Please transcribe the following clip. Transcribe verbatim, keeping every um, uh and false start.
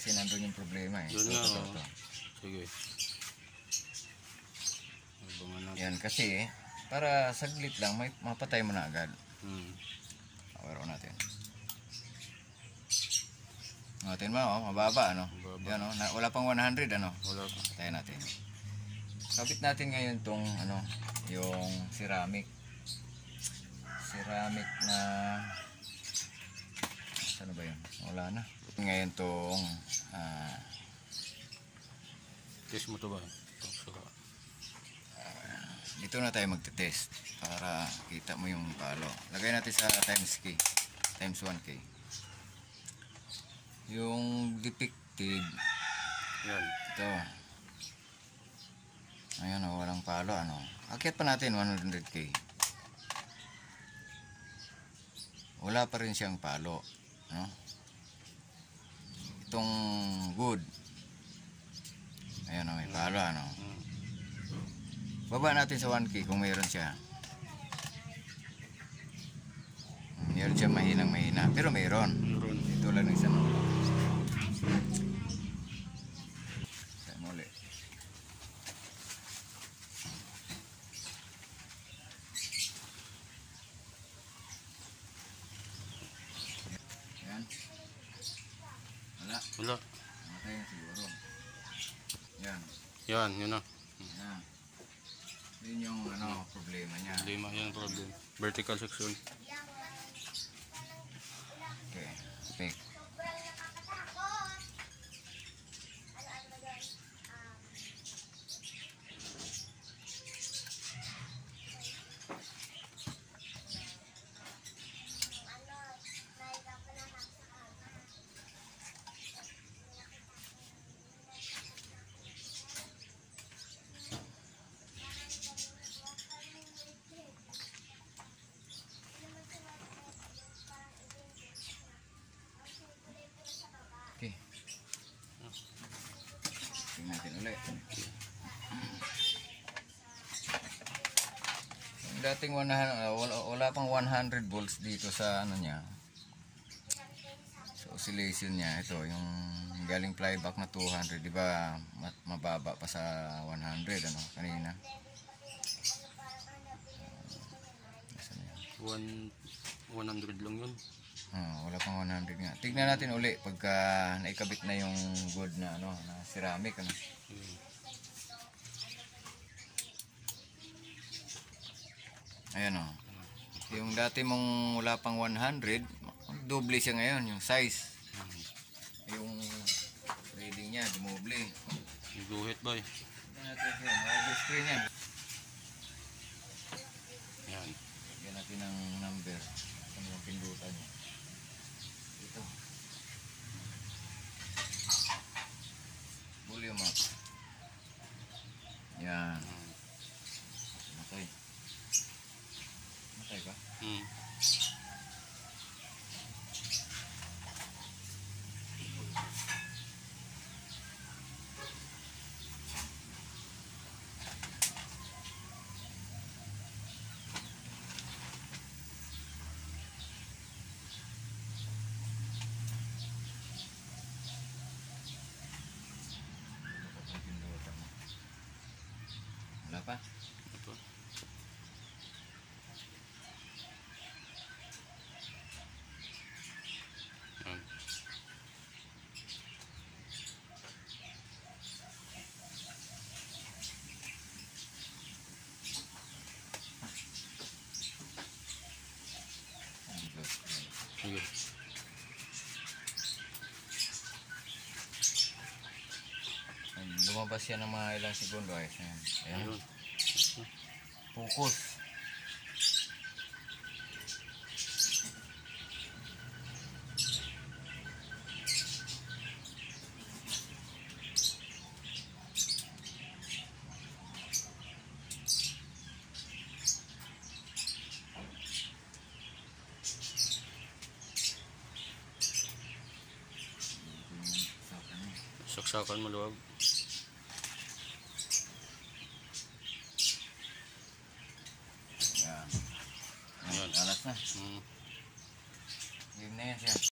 kasi nandun yung problema eh. Yun Ito, nga, ito, oh. ito. Sige. Abangan natin. Yan kasi para saglit lang may mapatay mo na agad. Hmm. Awaro natin. Natin mo, oh, mababa ano. Mababa. Yan oh, na, wala pang one hundred ano. Wala pa. Patayin natin. Kabit natin ngayon tong ano, yung ceramic. Ceramic na ano ba yun? Wala na. Ngayon tong uh, Test mo to ba? Ito, saka. uh, dito na tayo magte-test para kita mo yung palo. Lagay natin sa times K. Times one K. Yung depicted Yan. ito. Ayan o, walang palo ano. Akyat pa natin one hundred K. Wala pa rin siyang palo, no? Itong good. Ayan o, may palo ano. Baba natin sa one K kung mayroon siya. Mayroon siya mahinang mahina, pero mayroon. Meron. Ito lang ng isang tayo mo ulit. Ayan. Wala. Wala. Matay na siguro. Yan. Yan, yun na. Yan. Yun yung ano, problema niya. Lima, yan ang problem. Vertical section. Okay. Okay. Okay. Tingnan natin ulit. Yung dating one hundred, uh, wala, wala pang one hundred volts dito sa ano niya. Sa oscillation niya. Ito, yung galing flyback na two hundred. Di ba mababa pa sa one hundred ano, kanina. One, one hundred lang yun. Oh, wala pang one hundred nga. Tignan natin uli pagka naikabit na yung good na ano, na ceramic ano. Hmm. Ayan oh. Yung dati mong wala pang one hundred, doble siya ngayon yung size. Yung reading niya, dumoble. Guhit ba eh. Tignan natin siya, ma-overscreen yan. Yan. Lagyan natin ng number. Ano yung pindutan niya. Ito. Volume up. Yan. Matay. Matay ka? Hmm. Wala pa? Ito. Yan. Sige. Lumabas yan ng mga ilang segundo ay. Ayan. Ayan. Ayun. Focus. Saksakan mo luwag. Ayan. Ayan. Alas na. Hmm. Game na yan siya.